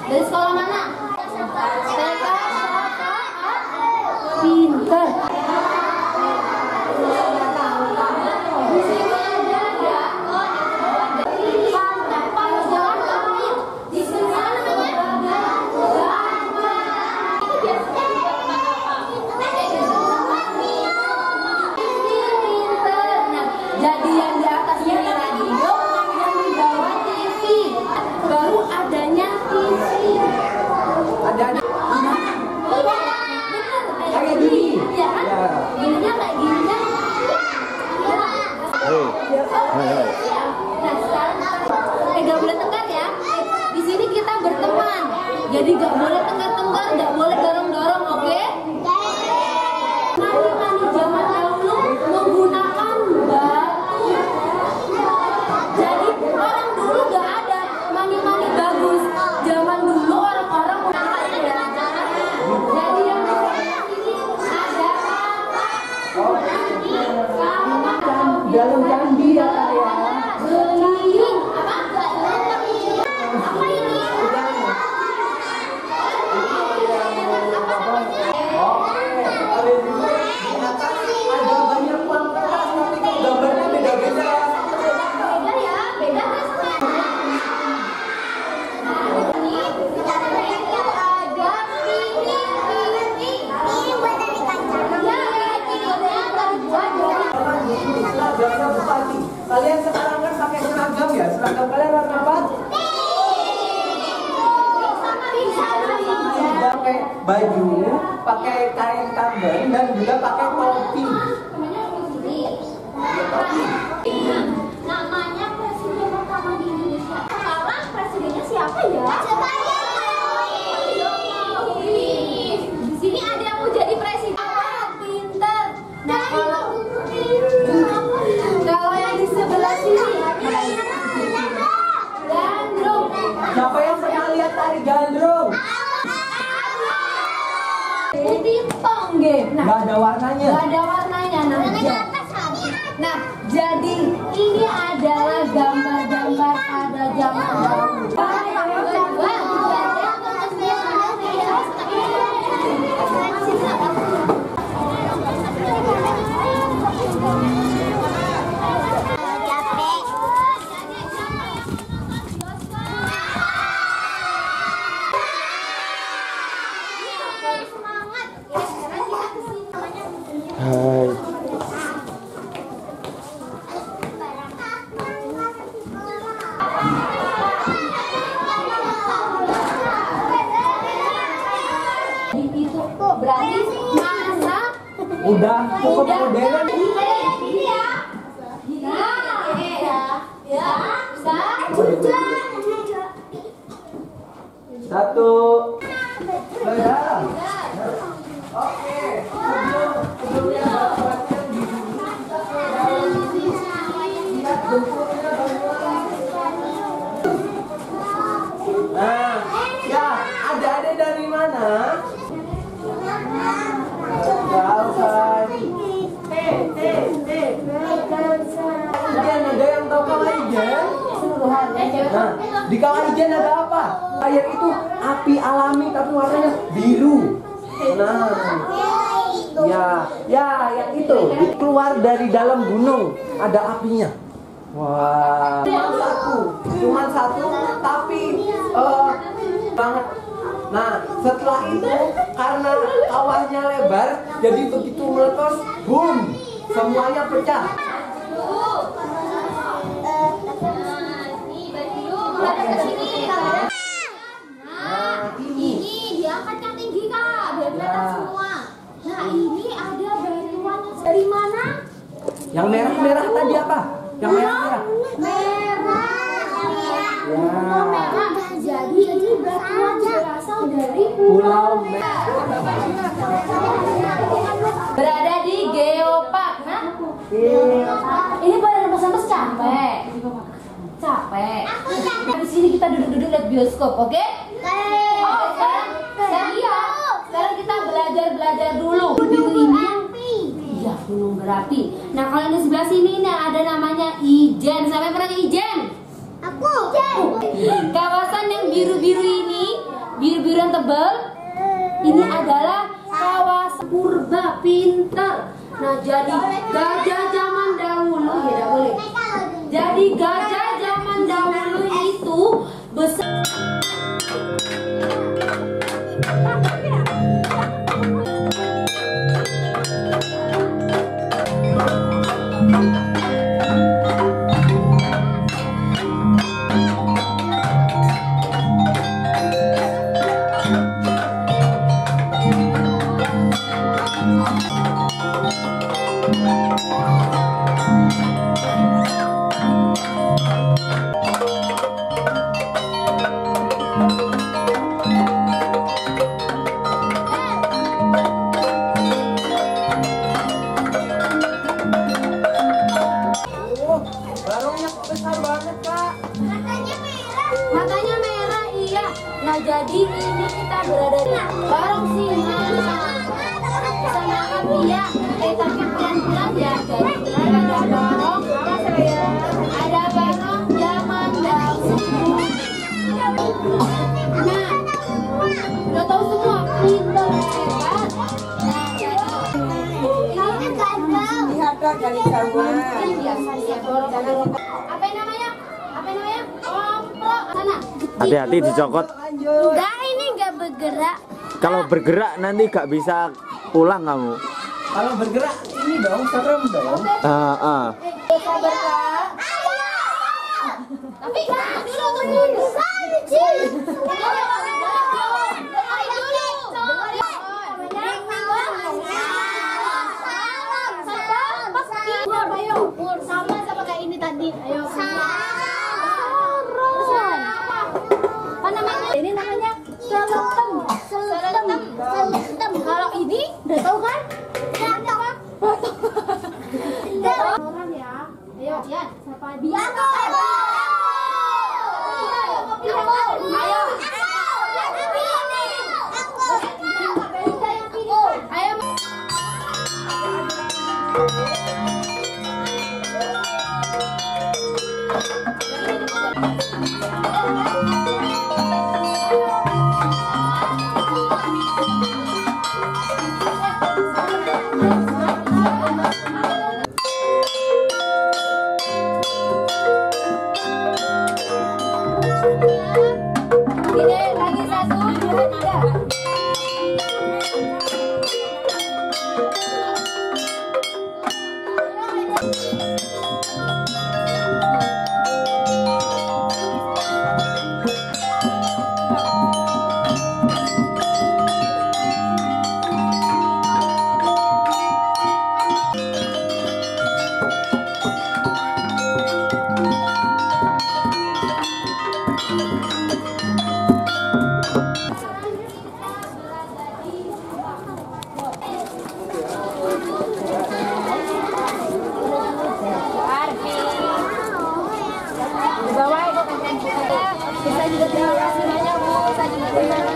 Dari sekolah mana? TK Pinter. Jadi yang di atas ini radio, yang di bawah TV. Baru adanya TV. Ada. Kayak gini. Iya kan? Gininya kayak gini kan? Nah sekarang gak boleh tengkar ya. Di sini kita berteman. Jadi gak boleh tengkar-tengkar, gak boleh dorong-dorong, oke? Mani-mani zaman dahulu menggunakan batu. Jadi orang dulu gak ada mani-mani bagus. Zaman dulu orang-orang menggunakan cara. Jadi yang ini ada Dalam candi ya Kak ya. beling. Apa ini? Ada banyak uang kertas tapi kok gambarnya beda-beda. Beda ya, beda kan sama ini ada ini buat dari kaca. Ya, videonya terbuat dari Seragamnya bupati. Kalian sekarang kan pakai seragam ya? Seragam kalian warna apa? Pakai baju, pakai kain tambang dan juga pakai topi. Namanya presiden pertama di Indonesia. Sekarang presidennya siapa ya? Di sini ada yang mau jadi presiden. Pinter. Nah kalau yang di sebelah sini gandrung. Siapa yang pernah lihat tari gandrung? Timpong game. Gak ada warnanya. Gak ada warnanya. Nah, jadi ini adalah gambar-gambar pada zaman dahulu. Hai. Itu kok berarti masa Udah cukup udah modern. ini ya. Ya. Satu. Sudah. Oke. Sebelumnya buat yang di lihat bentuknya Nah, ya, adik-adik dari mana? Jauh kali. Kalian ada yang tahu Kawaijen? Nah, di Kawaijen ada apa? Air itu api alami tapi warnanya biru. Nah, ya, yang itu keluar dari dalam gunung ada apinya. Wah, cuma satu, tapi banget. Nah, setelah itu karena kawahnya lebar, jadi begitu meletus, boom, semuanya pecah. Ini diangkat yang tinggi kak, biar kelihatan semua. Nah ini ada bantuan dari mana? Yang merah-merah tadi apa? Yang merah-merah. Merah. Jadi ini bantuan berasal dari Pulau Merah. berada di Geopark. Nah, ini pada lepas-lepas capek. Capek. Di sini kita duduk-duduk lihat bioskop, oke? Sekarang kita belajar dulu. Biru ini, iya gunung berapi. Nah kalau di sebelah sini nih ada namanya Ijen. Sampai pernah ke Ijen? Aku. Kawasan yang biru-biru ini tebal. Ini adalah kawasan purba pintar. Nah, jadi gajah zaman dahulu ya boleh. Jadi gajah zaman dahulu itu besar. Barongnya besar banget, Kak. Matanya merah, iya. Nah, jadi ini kita berada di barong singa. Sama kami ya. Tapi pelan-pelan ya. Jadi ada barong. Ada barong zaman dahulu. Nah, udah tahu semua. Pintar, hebat. Nah, Lihat Kak dari jauh. apa namanya? Apa namanya? Komplok. Sana. Hati-hati dicokot. Enggak, ini enggak bergerak. Kalau bergerak nanti gak bisa pulang kamu. Kalau bergerak ini dong, serem dong. Sabar, Kak. Tapi dulu sama kayak ini tadi. Ayo. Apa namanya? Ini namanya seletem. Seletem. Kalau ini udah tahu kan? Apa? Orang ya. Ayo, ya. Siapa? Biasa. Ayo. Ayo. Gini, lagi 1, 2, 3. Bisa juga terima kasih banyak Bu. Bisa juga terima